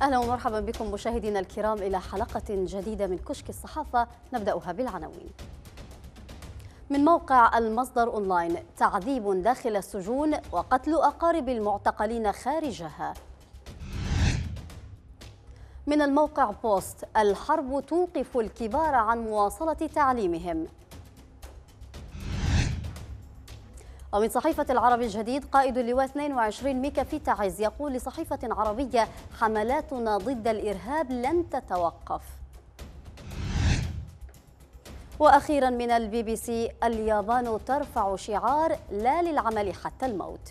أهلا ومرحبا بكم مشاهدينا الكرام إلى حلقة جديدة من كشك الصحافة، نبدأها بالعناوين. من موقع المصدر أونلاين: تعذيب داخل السجون وقتل أقارب المعتقلين خارجها. من الموقع بوست: الحرب توقف الكبار عن مواصلة تعليمهم. ومن صحيفة العربي الجديد: قائد اللواء 22 ميكا في تعز يقول لصحيفة عربية: حملاتنا ضد الإرهاب لن تتوقف. وأخيرا من البي بي سي: اليابان ترفع شعار لا للعمل حتى الموت.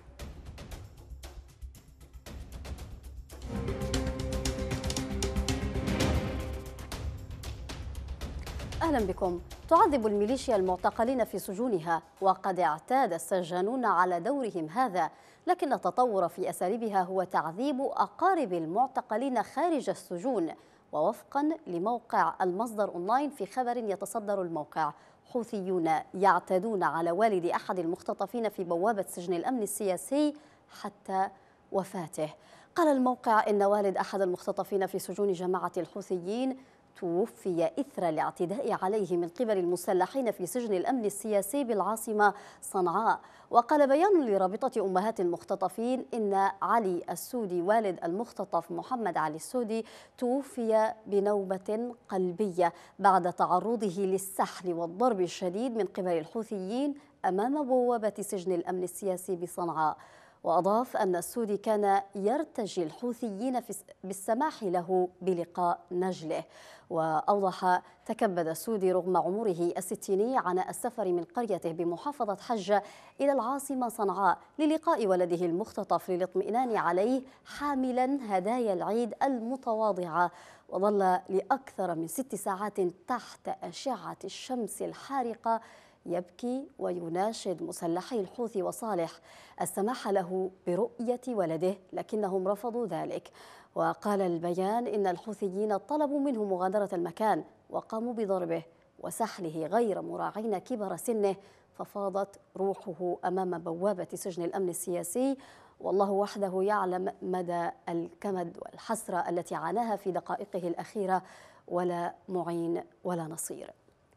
أهلا بكم. تعذب الميليشيا المعتقلين في سجونها، وقد اعتاد السجانون على دورهم هذا، لكن التطور في أساليبها هو تعذيب أقارب المعتقلين خارج السجون. ووفقا لموقع المصدر أونلاين في خبر يتصدر الموقع: حوثيون يعتدون على والد أحد المختطفين في بوابة سجن الأمن السياسي حتى وفاته. قال الموقع إن والد أحد المختطفين في سجون جماعة الحوثيين توفي إثر الاعتداء عليه من قبل المسلحين في سجن الأمن السياسي بالعاصمة صنعاء. وقال بيان لرابطة أمهات المختطفين إن علي السودي والد المختطف محمد علي السودي توفي بنوبة قلبية بعد تعرضه للسحل والضرب الشديد من قبل الحوثيين أمام بوابة سجن الأمن السياسي بصنعاء. وأضاف أن السودي كان يرتجي الحوثيين بالسماح له بلقاء نجله. وأوضح: تكبد السودي رغم عمره الستيني عناء السفر من قريته بمحافظة حجة إلى العاصمة صنعاء للقاء ولده المختطف للاطمئنان عليه، حاملا هدايا العيد المتواضعة. وظل لأكثر من 6 ساعات تحت أشعة الشمس الحارقة يبكي ويناشد مسلحي الحوثي وصالح السماح له برؤية ولده، لكنهم رفضوا ذلك. وقال البيان إن الحوثيين طلبوا منه مغادرة المكان وقاموا بضربه وسحله غير مراعين كبر سنه، ففاضت روحه أمام بوابة سجن الأمن السياسي. والله وحده يعلم مدى الكمد والحسرة التي عاناها في دقائقه الأخيرة، ولا معين ولا نصير.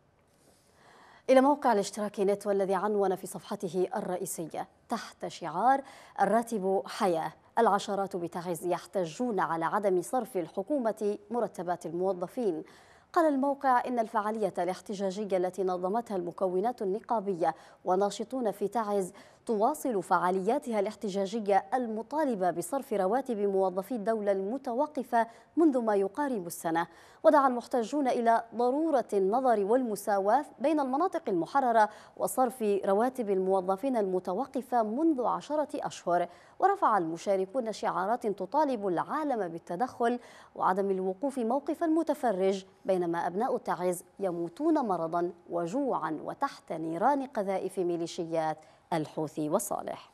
إلى موقع الاشتراك نت، والذي عنون في صفحته الرئيسية تحت شعار الراتب حياة: العشرات بتعز يحتجون على عدم صرف الحكومة مرتبات الموظفين. قال الموقع إن الفعالية الاحتجاجية التي نظمتها المكونات النقابية وناشطون في تعز تواصل فعالياتها الاحتجاجية المطالبة بصرف رواتب موظفي الدولة المتوقفة منذ ما يقارب السنة. ودعا المحتجون إلى ضرورة النظر والمساواة بين المناطق المحررة وصرف رواتب الموظفين المتوقفة منذ 10 أشهر. ورفع المشاركون شعارات تطالب العالم بالتدخل وعدم الوقوف موقف المتفرج بينما أبناء تعز يموتون مرضا وجوعا وتحت نيران قذائف ميليشيات الحوثي وصالح.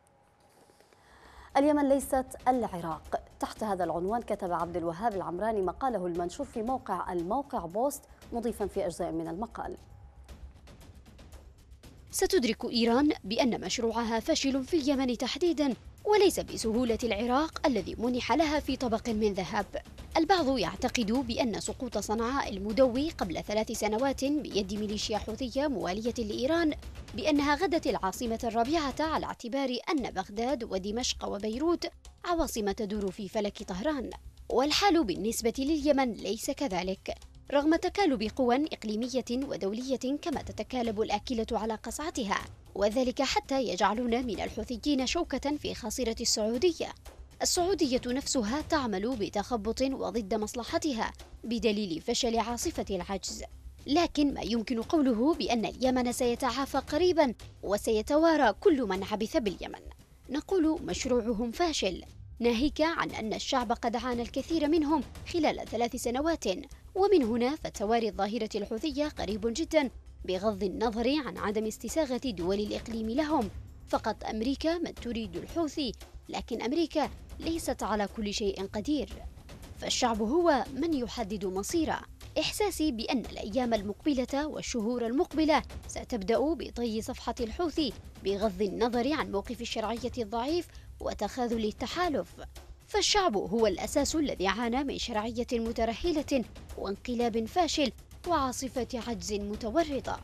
اليمن ليست العراق. تحت هذا العنوان كتب عبد الوهاب العمراني مقاله المنشور في موقع الموقع بوست، مضيفا في أجزاء من المقال: ستدرك إيران بأن مشروعها فاشل في اليمن تحديدا، وليس بسهولة العراق الذي منح لها في طبق من ذهب. البعض يعتقد بأن سقوط صنعاء المدوي قبل 3 سنوات بيد ميليشيا حوثية موالية لإيران بأنها غدت العاصمة الرابعة، على اعتبار أن بغداد ودمشق وبيروت عواصم تدور في فلك طهران. والحال بالنسبة لليمن ليس كذلك، رغم تكالب قوى إقليمية ودولية كما تتكالب الآكلة على قصعتها، وذلك حتى يجعلون من الحوثيين شوكة في خاصرة السعودية. السعودية نفسها تعمل بتخبط وضد مصلحتها بدليل فشل عاصفة العجز. لكن ما يمكن قوله بأن اليمن سيتعافى قريبا وسيتوارى كل من عبث باليمن. نقول مشروعهم فاشل، ناهيك عن أن الشعب قد عانى الكثير منهم خلال 3 سنوات. ومن هنا فتواري الظاهرة الحوثية قريب جدا، بغض النظر عن عدم استساغة دول الإقليم لهم. فقط أمريكا من تريد الحوثي، لكن أمريكا ليست على كل شيء قدير، فالشعب هو من يحدد مصيره. إحساسي بأن الأيام المقبلة والشهور المقبلة ستبدأ بطي صفحة الحوثي بغض النظر عن موقف الشرعية الضعيف وتخاذل التحالف، فالشعب هو الأساس الذي عانى من شرعية مترهلة وانقلاب فاشل وعاصفة عجز متورطة.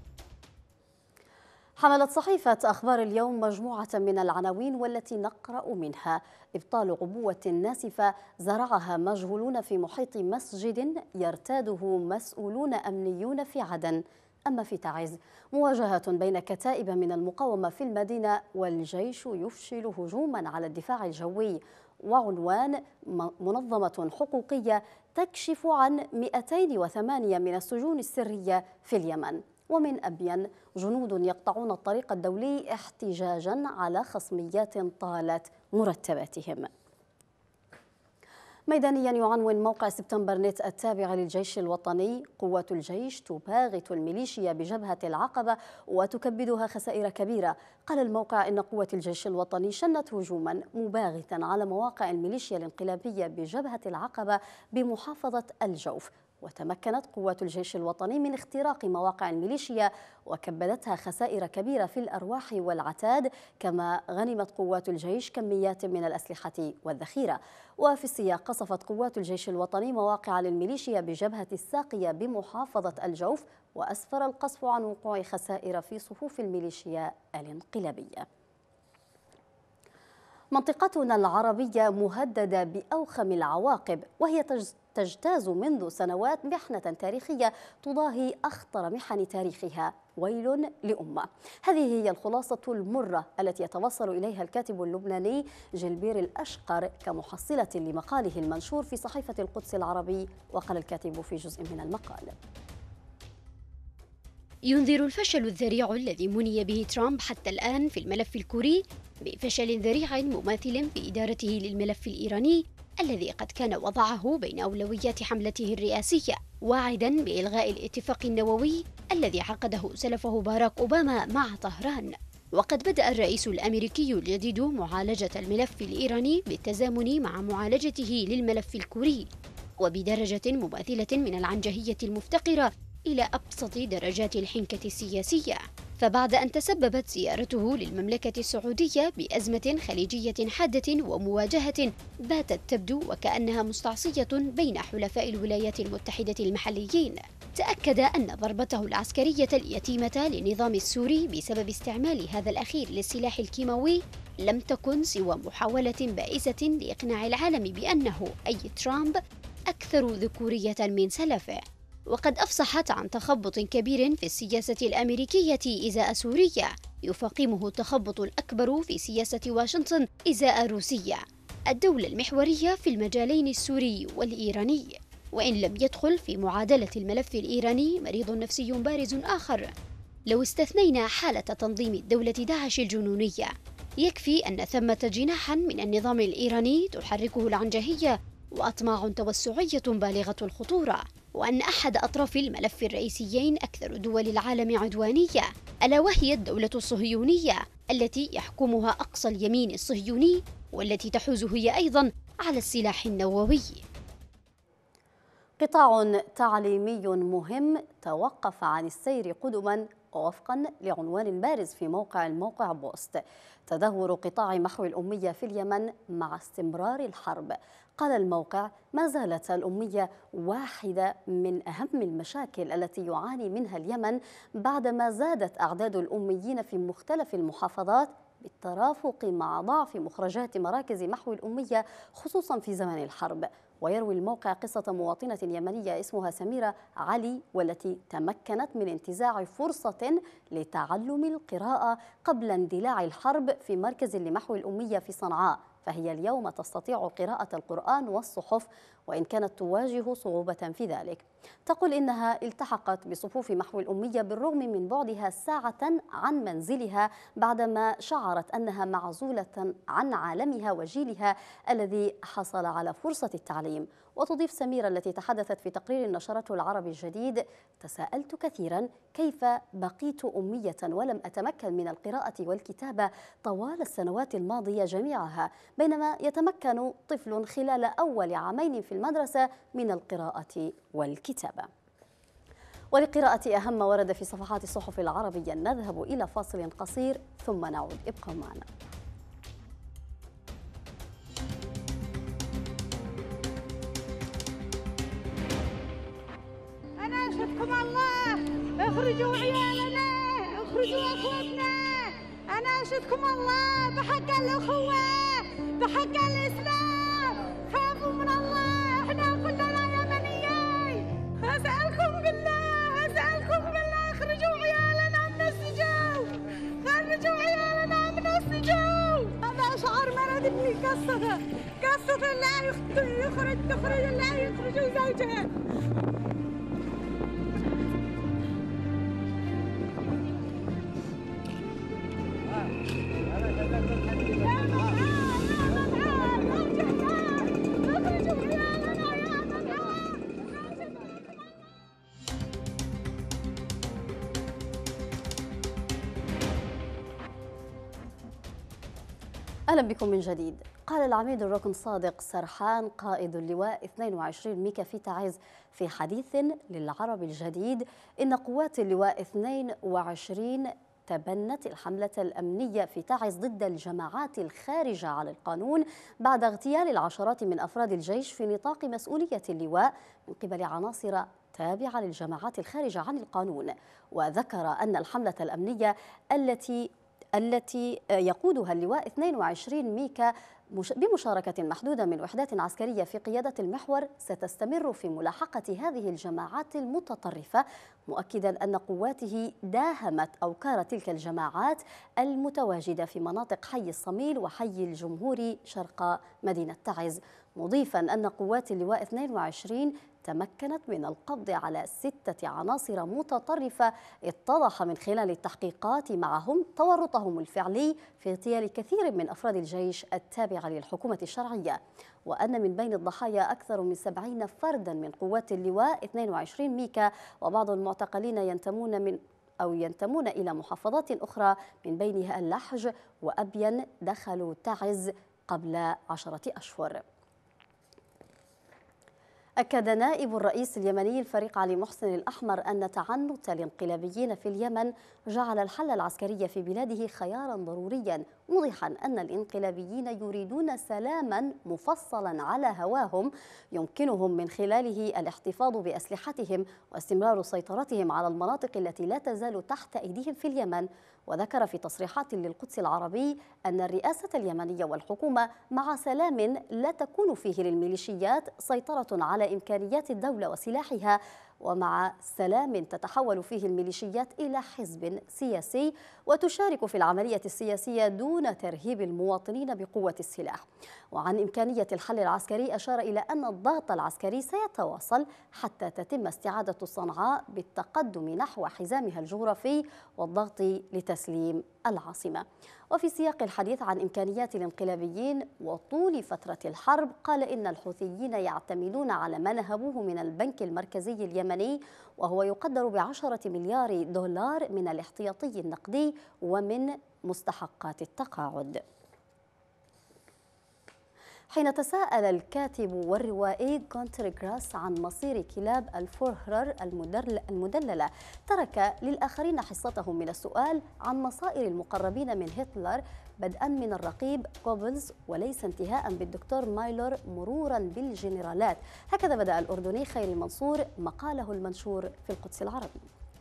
حملت صحيفة أخبار اليوم مجموعة من العناوين والتي نقرأ منها: إبطال عبوة ناسفة زرعها مجهولون في محيط مسجد يرتاده مسؤولون أمنيون في عدن. أما في تعز: مواجهة بين كتائب من المقاومة في المدينة والجيش يفشل هجوما على الدفاع الجوي. وعنوان: منظمة حقوقية تكشف عن 208 من السجون السرية في اليمن. ومن أبين: جنود يقطعون الطريق الدولي احتجاجا على خصميات طالت مرتباتهم. ميدانيا يعنون موقع سبتمبر نت التابع للجيش الوطني: قوات الجيش تباغت الميليشيا بجبهة العقبة وتكبدها خسائر كبيرة. قال الموقع إن قوة الجيش الوطني شنت هجوما مباغتا على مواقع الميليشيا الانقلابية بجبهة العقبة بمحافظة الجوف، وتمكنت قوات الجيش الوطني من اختراق مواقع الميليشيا وكبدتها خسائر كبيرة في الأرواح والعتاد، كما غنمت قوات الجيش كميات من الأسلحة والذخيرة. وفي السياق قصفت قوات الجيش الوطني مواقع للميليشيا بجبهة الساقية بمحافظة الجوف، وأسفر القصف عن وقوع خسائر في صفوف الميليشيا الانقلابية. منطقتنا العربية مهددة بأوخم العواقب، وهي تجتاز منذ سنوات محنة تاريخية تضاهي أخطر محن تاريخها. ويل لأمة. هذه هي الخلاصة المرة التي يتوصل إليها الكاتب اللبناني جلبير الأشقر كمحصلة لمقاله المنشور في صحيفة القدس العربي. وقال الكاتب في جزء من المقال: ينذر الفشل الذريع الذي مني به ترامب حتى الآن في الملف الكوري بفشل ذريع مماثل في إدارته للملف الإيراني الذي قد كان وضعه بين أولويات حملته الرئاسية، واعدا بإلغاء الاتفاق النووي الذي عقده سلفه باراك أوباما مع طهران. وقد بدأ الرئيس الأمريكي الجديد معالجة الملف الإيراني بالتزامن مع معالجته للملف الكوري، وبدرجة مماثلة من العنجهية المفتقرة إلى أبسط درجات الحنكة السياسية. فبعد أن تسببت زيارته للمملكة السعودية بأزمة خليجية حادة ومواجهة باتت تبدو وكأنها مستعصية بين حلفاء الولايات المتحدة المحليين، تأكد أن ضربته العسكرية اليتيمة للنظام السوري بسبب استعمال هذا الأخير للسلاح الكيماوي لم تكن سوى محاولة بائسة لإقناع العالم بأنه أي ترامب أكثر ذكورية من سلفه. وقد أفصحت عن تخبط كبير في السياسة الأمريكية إزاء سوريا يفاقمه التخبط الأكبر في سياسة واشنطن إزاء روسيا، الدولة المحورية في المجالين السوري والإيراني. وإن لم يدخل في معادلة الملف الإيراني مريض نفسي بارز آخر، لو استثنينا حالة تنظيم الدولة داعش الجنونية، يكفي أن ثمة جناحا من النظام الإيراني تحركه العنجهية وأطماع توسعية بالغة الخطورة، وأن أحد أطراف الملف الرئيسيين أكثر دول العالم عدوانية، ألا وهي الدولة الصهيونية التي يحكمها أقصى اليمين الصهيوني، والتي تحوز هي أيضا على السلاح النووي. قطاع تعليمي مهم توقف عن السير قدما، ووفقا لعنوان بارز في الموقع بوست: تدهور قطاع محو الأمية في اليمن مع استمرار الحرب. قال الموقع: ما زالت الأمية واحدة من أهم المشاكل التي يعاني منها اليمن بعدما زادت أعداد الأميين في مختلف المحافظات بالترافق مع ضعف مخرجات مراكز محو الأمية خصوصا في زمن الحرب. ويروي الموقع قصة مواطنة يمنية اسمها سميرة علي، والتي تمكنت من انتزاع فرصة لتعلم القراءة قبل اندلاع الحرب في مركز لمحو الأمية في صنعاء، فهي اليوم تستطيع قراءة القرآن والصحف وإن كانت تواجه صعوبة في ذلك. تقول إنها التحقت بصفوف محو الأمية بالرغم من بعدها ساعة عن منزلها بعدما شعرت أنها معزولة عن عالمها وجيلها الذي حصل على فرصة التعليم. وتضيف سميرة التي تحدثت في تقرير نشرته العربي الجديد: تساءلت كثيرا كيف بقيت أمية ولم أتمكن من القراءة والكتابة طوال السنوات الماضية جميعها، بينما يتمكن طفل خلال أول عامين في المدرسة من القراءة والكتابة. ولقراءة أهم ما ورد في صفحات الصحف العربية نذهب إلى فاصل قصير ثم نعود، ابقوا معنا. اخرجوا عيالنا، اخرجوا اخوتنا، اناشدكم الله بحق الاخوه، بحق الاسلام، خافوا من الله، احنا كلنا يمنيين، اسالكم بالله، اسالكم بالله اخرجوا عيالنا من السجون، خرجوا عيالنا من السجون. هذا شعار مرض ابني، قصته لا تخرج لا يخرجوا زوجها. أهلا بكم من جديد. قال العميد الركن صادق سرحان قائد اللواء 22 ميكا في تعز في حديث للعرب الجديد إن قوات اللواء 22 تبنت الحملة الأمنية في تعز ضد الجماعات الخارجة عن القانون بعد اغتيال العشرات من أفراد الجيش في نطاق مسؤولية اللواء من قبل عناصر تابعة للجماعات الخارجة عن القانون. وذكر أن الحملة الأمنية التي يقودها اللواء 22 ميكا بمشاركة محدودة من وحدات عسكرية في قيادة المحور ستستمر في ملاحقة هذه الجماعات المتطرفة، مؤكدا أن قواته داهمت أوكار تلك الجماعات المتواجدة في مناطق حي الصميل وحي الجمهوري شرق مدينة تعز، مضيفا أن قوات اللواء 22 تمكنت من القبض على 6 عناصر متطرفة اتضح من خلال التحقيقات معهم تورطهم الفعلي في اغتيال كثير من أفراد الجيش التابعة للحكومة الشرعية، وأن من بين الضحايا أكثر من 70 فردا من قوات اللواء 22 ميكا، وبعض المعتقلين ينتمون إلى محافظات أخرى من بينها اللحج وأبين دخلوا تعز قبل 10 أشهر. أكد نائب الرئيس اليمني الفريق علي محسن الأحمر أن تعنت الانقلابيين في اليمن جعل الحل العسكري في بلاده خيارا ضروريا، موضحا أن الانقلابيين يريدون سلاما مفصلا على هواهم يمكنهم من خلاله الاحتفاظ بأسلحتهم واستمرار سيطرتهم على المناطق التي لا تزال تحت أيديهم في اليمن. وذكر في تصريحات للقدس العربي أن الرئاسة اليمنية والحكومة مع سلام لا تكون فيه للميليشيات سيطرة على إمكانيات الدولة وسلاحها، ومع سلام تتحول فيه الميليشيات إلى حزب سياسي وتشارك في العملية السياسية دون ترهيب المواطنين بقوة السلاح. وعن إمكانية الحل العسكري أشار إلى أن الضغط العسكري سيتواصل حتى تتم استعادة صنعاء بالتقدم نحو حزامها الجغرافي والضغط لتسليم العاصمة. وفي سياق الحديث عن إمكانيات الانقلابيين وطول فترة الحرب، قال إن الحوثيين يعتمدون على ما نهبوه من البنك المركزي اليمني، وهو يقدر ب10 مليار دولار من الاحتياطي النقدي ومن مستحقات التقاعد. حين تساءل الكاتب والروائي غونتر غراس عن مصير كلاب الفوهرر المدللة، ترك للآخرين حصتهم من السؤال عن مصائر المقربين من هتلر، بدءا من الرقيب كوبلز وليس انتهاء بالدكتور مايلور مرورا بالجنرالات. هكذا بدأ الأردني خيري منصور مقاله المنشور في القدس العربي.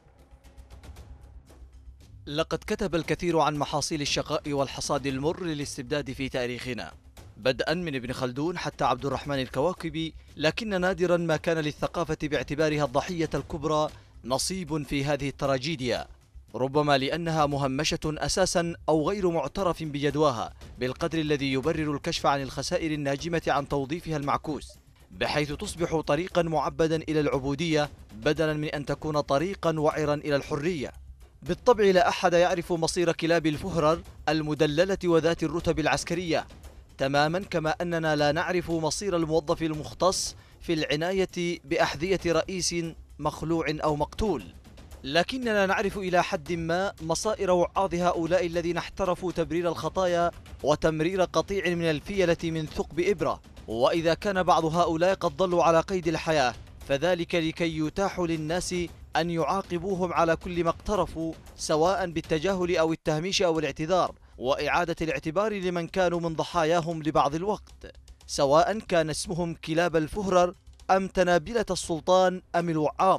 لقد كتب الكثير عن محاصيل الشقاء والحصاد المر للاستبداد في تاريخنا، بدءا من ابن خلدون حتى عبد الرحمن الكواكبي، لكن نادرا ما كان للثقافة باعتبارها الضحية الكبرى نصيب في هذه التراجيديا، ربما لأنها مهمشة أساسا أو غير معترف بجدواها بالقدر الذي يبرر الكشف عن الخسائر الناجمة عن توظيفها المعكوس، بحيث تصبح طريقا معبدا إلى العبودية بدلا من أن تكون طريقا وعرا إلى الحرية. بالطبع لا أحد يعرف مصير كلاب الفهرر المدللة وذات الرتب العسكرية، تماما كما أننا لا نعرف مصير الموظف المختص في العناية بأحذية رئيس مخلوع أو مقتول، لكننا نعرف إلى حد ما مصائر وعاظ هؤلاء الذين احترفوا تبرير الخطايا وتمرير قطيع من الفيلة من ثقب إبرة. وإذا كان بعض هؤلاء قد ظلوا على قيد الحياة فذلك لكي يتاح للناس أن يعاقبوهم على كل ما اقترفوا، سواء بالتجاهل أو التهميش أو الاعتذار، وإعادة الاعتبار لمن كانوا من ضحاياهم لبعض الوقت، سواء كان اسمهم كلاب الفهرر أم تنابلة السلطان أم الوعاظ،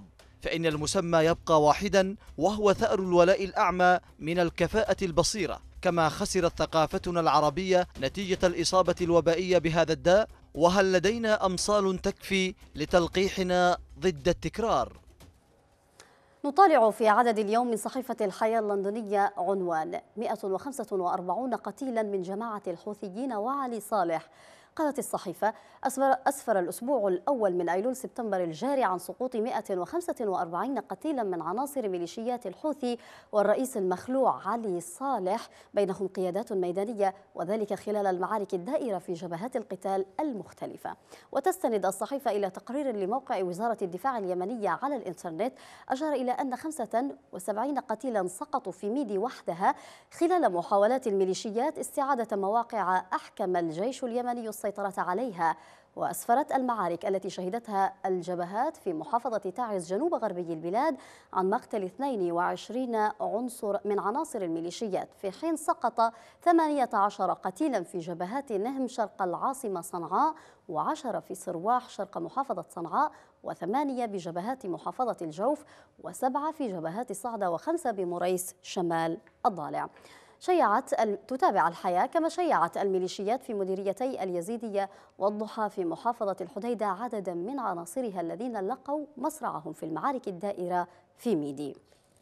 فإن المسمى يبقى واحدا، وهو ثأر الولاء الأعمى من الكفاءة البصيرة. كما خسرت ثقافتنا العربية نتيجة الإصابة الوبائية بهذا الداء، وهل لدينا أمصال تكفي لتلقيحنا ضد التكرار؟ نطالع في عدد اليوم من صحيفة الحياة اللندنية عنوان 145 قتيلا من جماعة الحوثيين وعلي صالح. قالت الصحيفة: أسفر الأسبوع الأول من أيلول سبتمبر الجاري عن سقوط 145 قتيلا من عناصر ميليشيات الحوثي والرئيس المخلوع علي صالح، بينهم قيادات ميدانية، وذلك خلال المعارك الدائرة في جبهات القتال المختلفة. وتستند الصحيفة إلى تقرير لموقع وزارة الدفاع اليمنية على الإنترنت أشار إلى أن 75 قتيلا سقطوا في ميدي وحدها خلال محاولات الميليشيات استعادة مواقع أحكم الجيش اليمني السيطرة عليها. وأسفرت المعارك التي شهدتها الجبهات في محافظة تعز جنوب غربي البلاد عن مقتل 22 عنصر من عناصر الميليشيات، في حين سقط 18 قتيلا في جبهات نهم شرق العاصمة صنعاء، و10 في صرواح شرق محافظة صنعاء، و8 بجبهات محافظة الجوف، و7 في جبهات صعدة، و5 بمريس شمال الضالع. تتابع الحياة كما شيعت الميليشيات في مديريتي اليزيدية والضحى في محافظة الحديدة عددا من عناصرها الذين لقوا مصرعهم في المعارك الدائرة في ميدي.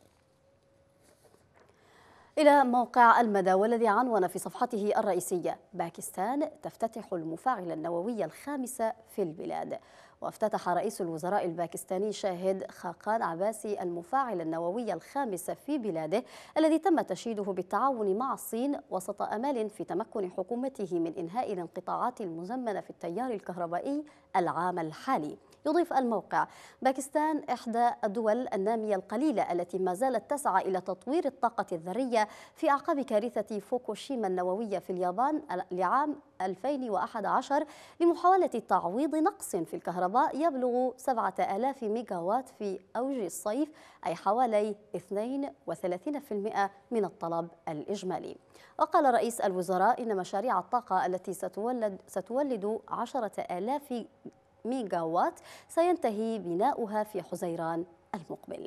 إلى موقع المدى والذي عنون في صفحته الرئيسية: باكستان تفتتح المفاعل النووي الخامس في البلاد. وافتتح رئيس الوزراء الباكستاني شاهد خاقان عباسي المفاعل النووي الخامس في بلاده، الذي تم تشييده بالتعاون مع الصين وسط أمال في تمكن حكومته من إنهاء الانقطاعات المزمنة في التيار الكهربائي العام الحالي. يضيف الموقع: باكستان إحدى الدول النامية القليلة التي ما زالت تسعى إلى تطوير الطاقة الذرية في أعقاب كارثة فوكوشيما النووية في اليابان لعام 2011 لمحاولة تعويض نقص في الكهرباء يبلغ 7000 ميجاوات في أوج الصيف، أي حوالي 32% من الطلب الإجمالي. وقال رئيس الوزراء إن مشاريع الطاقة التي ستولد 10,000 ميجاوات سينتهي بناؤها في حزيران المقبل.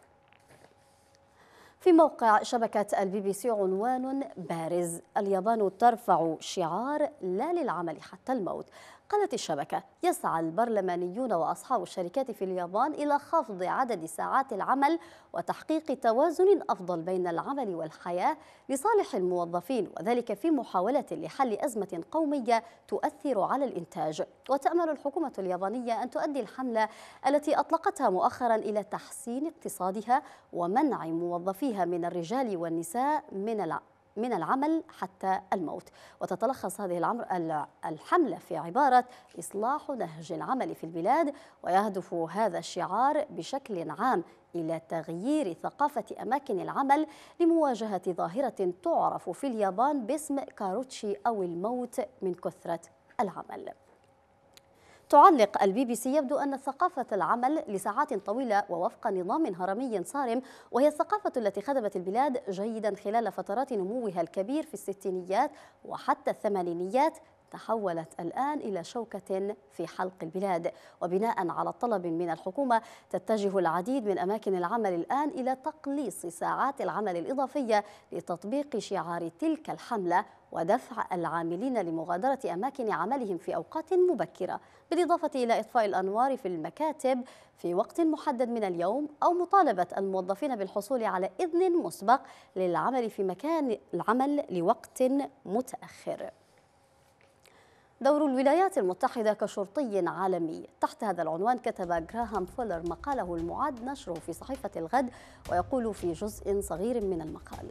في موقع شبكة الBBC عنوان بارز: اليابان ترفع شعار لا للعمل حتى الموت. قالت الشبكة: يسعى البرلمانيون وأصحاب الشركات في اليابان إلى خفض عدد ساعات العمل وتحقيق توازن أفضل بين العمل والحياة لصالح الموظفين، وذلك في محاولة لحل أزمة قومية تؤثر على الإنتاج. وتأمل الحكومة اليابانية أن تؤدي الحملة التي أطلقتها مؤخرا إلى تحسين اقتصادها ومنع موظفيها من الرجال والنساء من العمل حتى الموت. وتتلخص هذه الحملة في عبارة إصلاح نهج العمل في البلاد، ويهدف هذا الشعار بشكل عام إلى تغيير ثقافة أماكن العمل لمواجهة ظاهرة تعرف في اليابان باسم كاروتشي أو الموت من كثرة العمل. تعلق الBBC: يبدو أن ثقافة العمل لساعات طويلة ووفق نظام هرمي صارم، وهي الثقافة التي خدمت البلاد جيدا خلال فترات نموها الكبير في الستينيات وحتى الثمانينيات، تحولت الآن إلى شوكة في حلق البلاد. وبناء على الطلب من الحكومة تتجه العديد من أماكن العمل الآن إلى تقليص ساعات العمل الإضافية لتطبيق شعار تلك الحملة ودفع العاملين لمغادرة أماكن عملهم في أوقات مبكرة، بالإضافة إلى إطفاء الأنوار في المكاتب في وقت محدد من اليوم، أو مطالبة الموظفين بالحصول على إذن مسبق للعمل في مكان العمل لوقت متأخر. دور الولايات المتحدة كشرطي عالمي. تحت هذا العنوان كتب غراهام فولر مقاله المعد نشره في صحيفة الغد، ويقول في جزء صغير من المقال: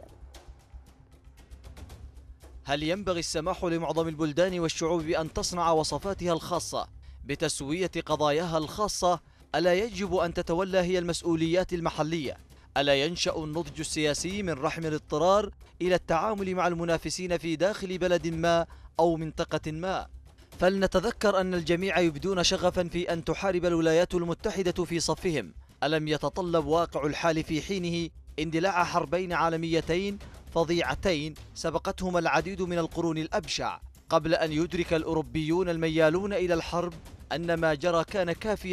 هل ينبغي السماح لمعظم البلدان والشعوب بأن تصنع وصفاتها الخاصة بتسوية قضاياها الخاصة؟ ألا يجب أن تتولى هي المسؤوليات المحلية؟ ألا ينشأ النضج السياسي من رحم الاضطرار إلى التعامل مع المنافسين في داخل بلد ما أو منطقة ما؟ فلنتذكر أن الجميع يبدون شغفا في أن تحارب الولايات المتحدة في صفهم. ألم يتطلب واقع الحال في حينه اندلاع حربين عالميتين فظيعتين سبقتهما العديد من القرون الأبشع، قبل أن يدرك الأوروبيون الميالون إلى الحرب أن ما جرى كان كافيا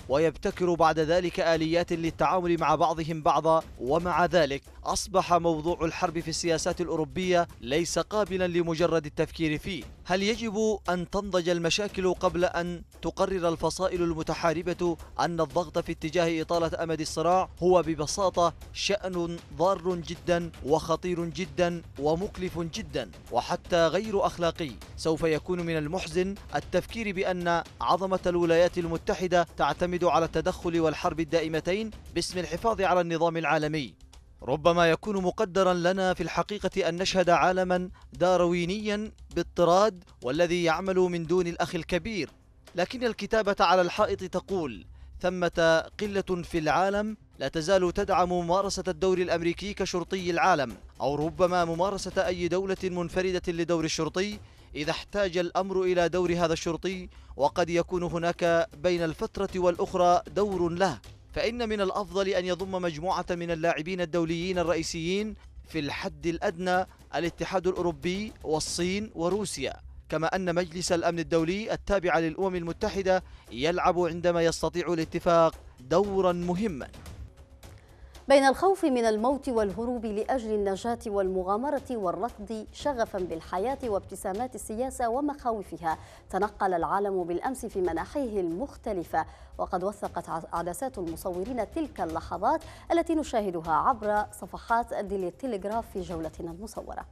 ويبتكر بعد ذلك آليات للتعامل مع بعضهم بعضا. ومع ذلك أصبح موضوع الحرب في السياسات الأوروبية ليس قابلا لمجرد التفكير فيه. هل يجب أن تنضج المشاكل قبل أن تقرر الفصائل المتحاربة أن الضغط في اتجاه إطالة أمد الصراع هو ببساطة شأن ضار جدا وخطير جدا ومكلف جدا وحتى غير أخلاقي؟ سوف يكون من المحزن التفكير بأن عظمة الولايات المتحدة تعتمد على التدخل والحرب الدائمتين باسم الحفاظ على النظام العالمي. ربما يكون مقدرا لنا في الحقيقة أن نشهد عالما داروينيا باضطراد والذي يعمل من دون الأخ الكبير، لكن الكتابة على الحائط تقول ثمة قلة في العالم لا تزال تدعم ممارسة الدور الأمريكي كشرطي العالم، أو ربما ممارسة أي دولة منفردة لدور الشرطي إذا احتاج الأمر إلى دور هذا الشرطي، وقد يكون هناك بين الفترة والأخرى دور له. فإن من الأفضل أن يضم مجموعة من اللاعبين الدوليين الرئيسيين في الحد الأدنى الاتحاد الأوروبي والصين وروسيا، كما أن مجلس الأمن الدولي التابع للأمم المتحدة يلعب عندما يستطيع الاتفاق دورا مهما. بين الخوف من الموت والهروب لأجل النجاة والمغامرة والركض شغفا بالحياة وابتسامات السياسة ومخاوفها، تنقل العالم بالأمس في مناحيه المختلفة، وقد وثقت عدسات المصورين تلك اللحظات التي نشاهدها عبر صفحات الديلي تيليغراف في جولتنا المصورة.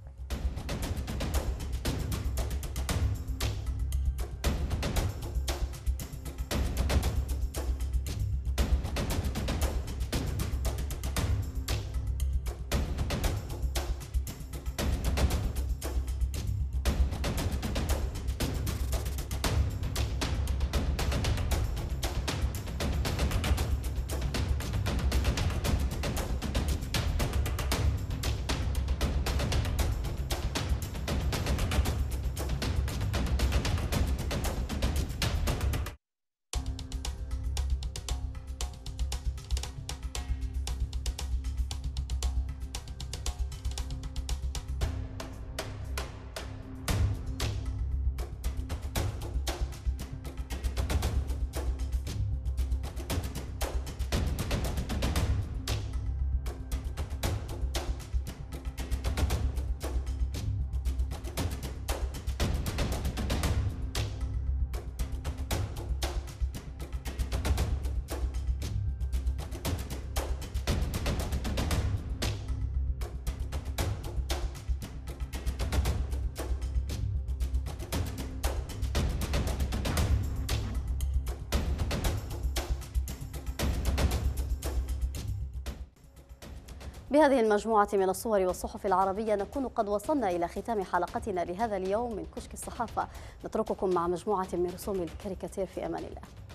بهذه المجموعة من الصور والصحف العربية نكون قد وصلنا إلى ختام حلقتنا لهذا اليوم من كشك الصحافة. نترككم مع مجموعة من رسوم الكاريكاتير في أمان الله.